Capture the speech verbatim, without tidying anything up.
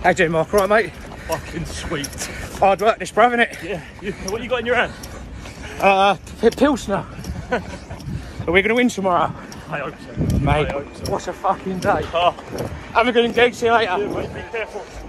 How you doing, Mark? All right, mate? Fucking sweet. Hard work this, bro, innit? Yeah. You, what you got in your hand? Uh, P- Pilsner. Are we going to win tomorrow? I hope so. Mate, I hope so. what a fucking day. Oh. Have a good day. See you later. Yeah, mate, be careful.